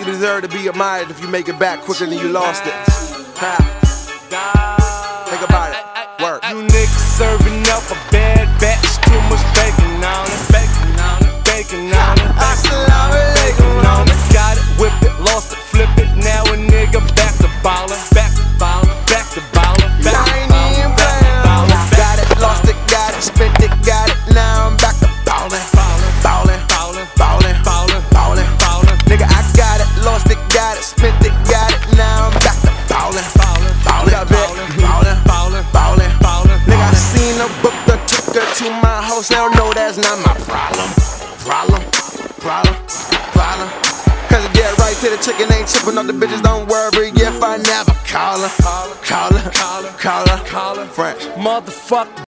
deserve to be admired if you make it back quicker than you lost it. Think about it. Work. You niggas serving up a bad batch, too much bacon on it, bacon on it, bacon on it, bacon on it. Got it, whip it, lost it, flip it. Now a nigga back to ballin', back to ballin', back to ballin', back to ballin', back to ballin'. Got it, lost it, got it, spent it, got it. Now I'm back to ballin', ballin', ballin', ballin', ballin', ballin', ballin'. Nigga, I got it, lost it, got it, spent it, got it. Now I'm back to ballin', ballin', ballin', ballin', ballin', ballin', ballin'. Nigga, I seen her, booked her, took her to my house. Now no, that's not my problem. Problem. Cause I get right to the chicken, ain't trippin' up the bitches, don't worry if I never call her. French. Motherfucker.